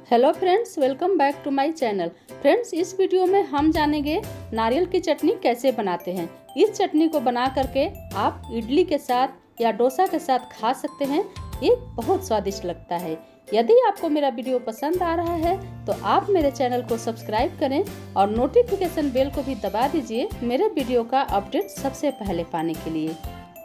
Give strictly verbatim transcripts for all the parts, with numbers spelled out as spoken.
Hello friends, welcome back to my channel. Friends, इस video में हम जानेंगे नारियल की चटनी कैसे बनाते हैं। इस चटनी को बना करके आप इडली के साथ या डोसा के साथ खा सकते हैं। ये बहुत स्वादिष्ट लगता है। यदि आपको मेरा वीडियो पसंद आ रहा है तो आप मेरे चैनल को सब्सक्राइब करें और नोटिफिकेशन बेल को भी दबा दीजिए मेरे वीडियो का अपडेट सबसे पहले पाने के लिए।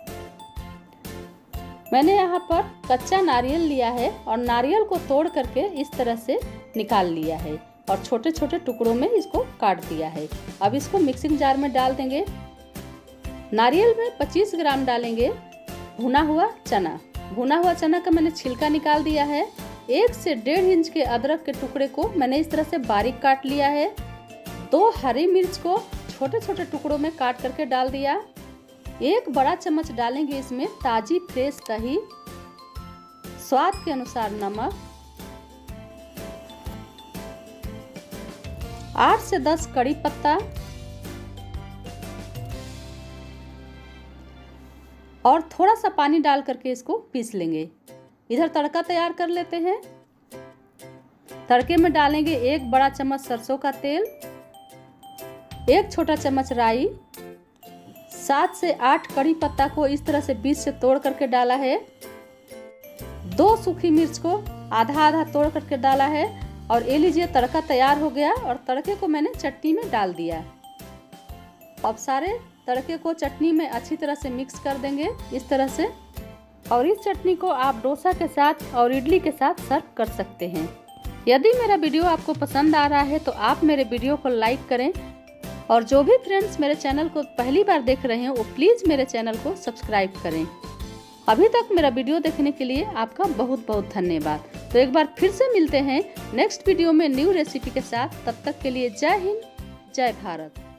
मैंने यहाँ पर कच्चा नारियल लिया है और नारियल को तोड़ करके इस तरह से निकाल लिया है और छोटे छोटे टुकड़ों में इसको काट दिया है। अब इसको मिक्सिंग जार में डाल देंगे। नारियल में पच्चीस ग्राम डालेंगे भुना हुआ चना। भुना हुआ चना का मैंने छिलका निकाल दिया है। एक से डेढ़ इंच के अदरक के टुकड़े को मैंने इस तरह से बारीक काट लिया है। दो हरी मिर्च को छोटे छोटे टुकड़ों में काट करके डाल दिया। एक बड़ा चम्मच डालेंगे इसमें ताजी फ्रेश दही, स्वाद के अनुसार नमक, आठ से दस कड़ी पत्ता और थोड़ा सा पानी डाल करके इसको पीस लेंगे। इधर तड़का तैयार कर लेते हैं। तड़के में डालेंगे एक बड़ा चम्मच सरसों का तेल, एक छोटा चम्मच राई, सात से आठ कड़ी पत्ता को इस तरह से बीच से तोड़ करके डाला है। दो सूखी मिर्च को आधा आधा तोड़ करके डाला है और ये लीजिए तड़का तैयार हो गया और तड़के को मैंने चटनी में डाल दिया। अब सारे तड़के को चटनी में अच्छी तरह से मिक्स कर देंगे इस तरह से। और इस चटनी को आप डोसा के साथ और इडली के साथ सर्व कर सकते हैं। यदि मेरा वीडियो आपको पसंद आ रहा है तो आप मेरे वीडियो को लाइक करें और जो भी फ्रेंड्स मेरे चैनल को पहली बार देख रहे हैं वो प्लीज़ मेरे चैनल को सब्सक्राइब करें। अभी तक मेरा वीडियो देखने के लिए आपका बहुत बहुत धन्यवाद। तो एक बार फिर से मिलते हैं नेक्स्ट वीडियो में न्यू रेसिपी के साथ। तब तक के लिए जय हिंद, जय भारत।